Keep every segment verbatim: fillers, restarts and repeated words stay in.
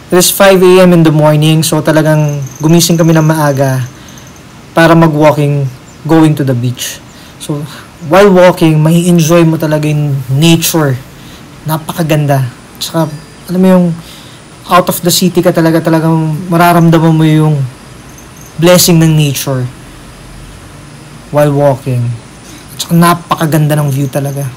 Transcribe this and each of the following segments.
It is five a m in the morning, so talagang gumising kami ng maaga para mag-walking going to the beach. So, while walking, may enjoy mo talaga yung nature. Napakaganda. Tsaka, alam mo yung out of the city ka talaga, talagang mararamdaman mo yung blessing ng nature while walking. Tsaka napakaganda ng view talaga.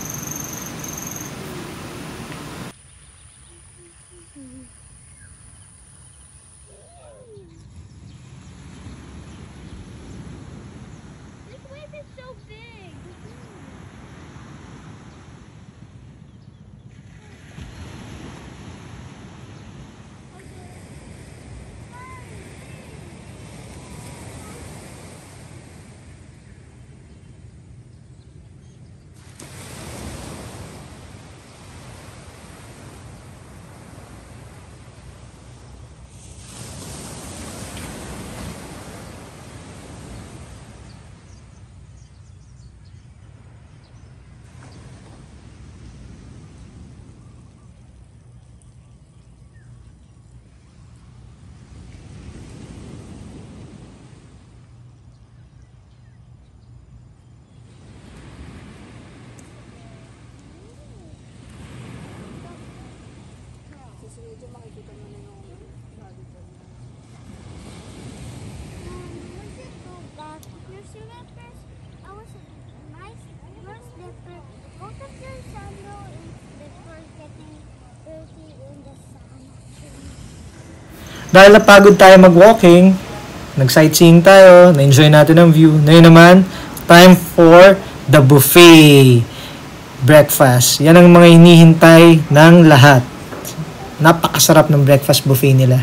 Dahil napagod tayo mag-walking, nag-sightseeing tayo, na-enjoy natin ang view. Ngayon naman, time for the buffet breakfast. Yan ang mga hinihintay ng lahat. Napakasarap ng breakfast buffet nila.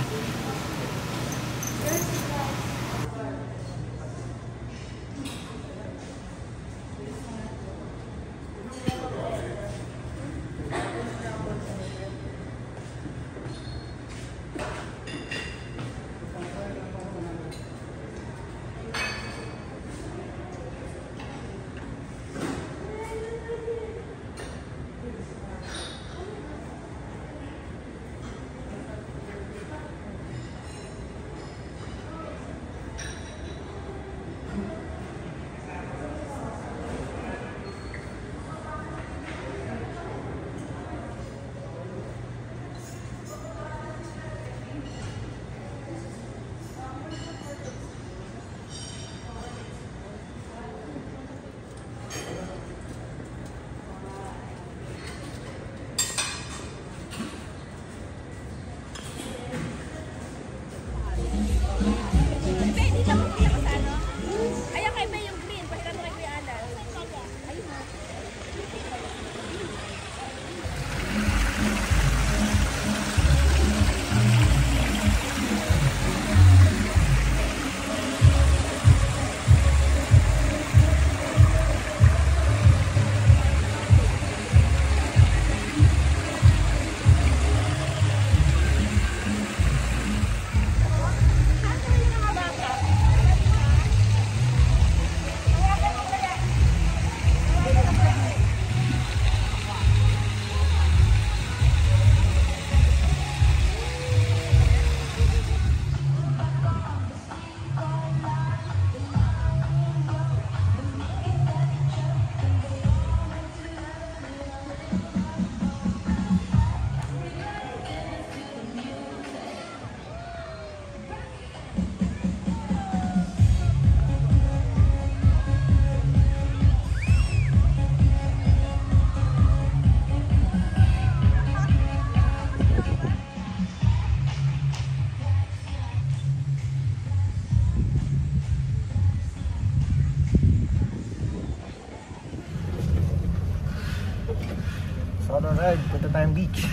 Alright, punta tayong beach.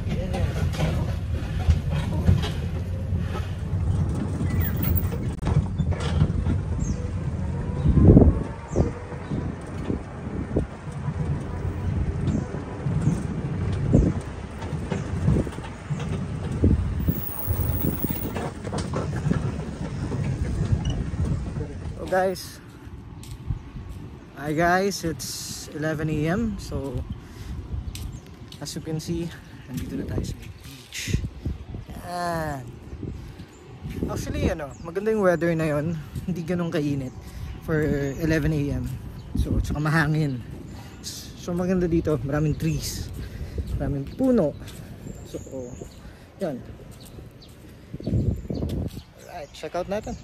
So guys, hi guys, it's eleven A M so as you can see, nandito na tayo sa beach. Yan. Yan. Actually, ano, maganda yung weather na yon. Hindi ganun kainit for eleven A M So, tsaka mahangin. So, maganda dito. Maraming trees. Maraming puno. So, yan. Alright, check out natin.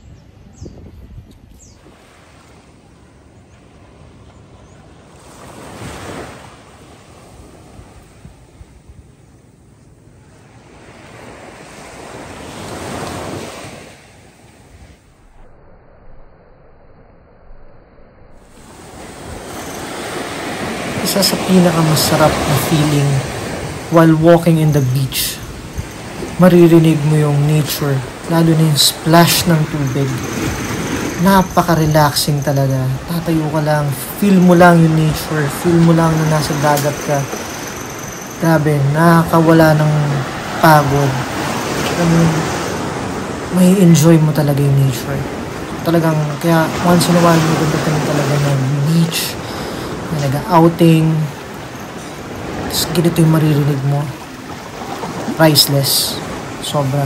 Isa sa pinakamasarap na feeling while walking in the beach, maririnig mo yung nature, lalo na yung splash ng tubig. Napaka-relaxing talaga. Tatayo ka lang, feel mo lang yung nature, feel mo lang na nasa dagat ka. Grabe, nakakawala ng pagod. Um, may enjoy mo talaga yung nature. Talagang, kaya once in a while, maganda ka talaga ng beach, na nag-outing, tapos ganito yung maririnig mo. Priceless. Sobra.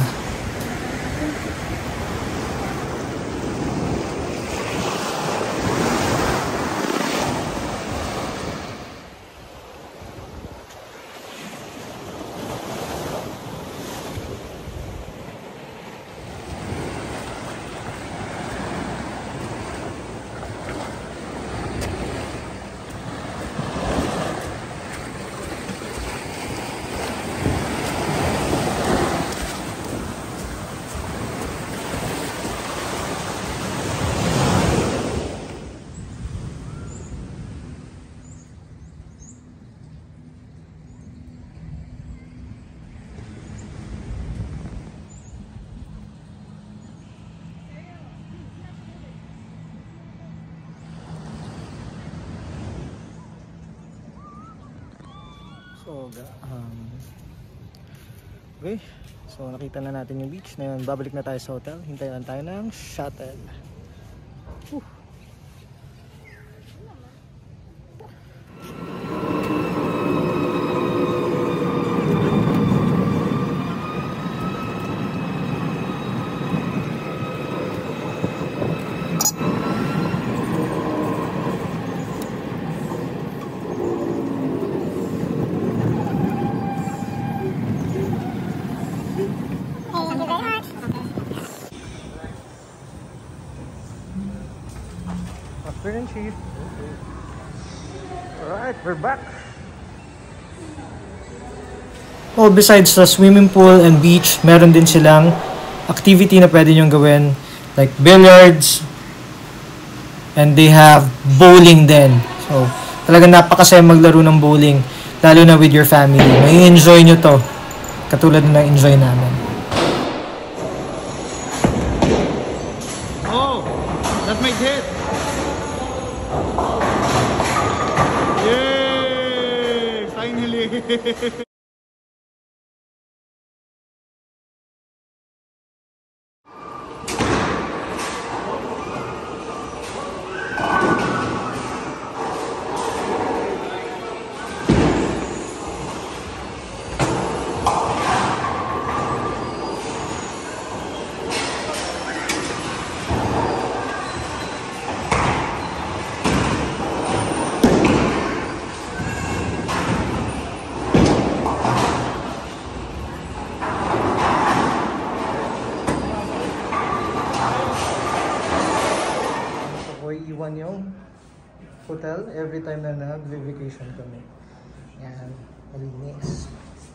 So, um, okay. So, nakita na natin yung beach. Ngayon, babalik na tayo sa hotel. Hintayin lang tayo ng shuttle. Whew. Afternoon, Chief. Okay. Alright, we're back. Oh, besides the swimming pool and beach, meron din silang activity na pwede nyong gawin, like billiards, and they have bowling din. So, talagang napakasaya maglaro ng bowling, lalo na with your family. May enjoy nyo to, katulad na enjoy namin. Oh, that might hit. Yay! Finally! Iwan yung hotel every time na nag-vacation kami. Yan, malinis.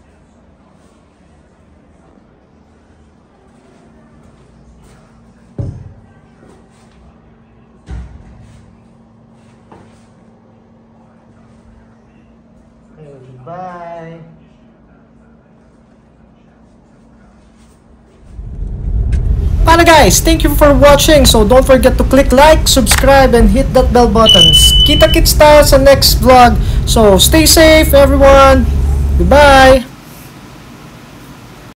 Okay, bye! Paano guys, thank you for watching. So don't forget to click like, subscribe, and hit that bell button. Kita-kits tayo sa next vlog. So stay safe everyone. Goodbye.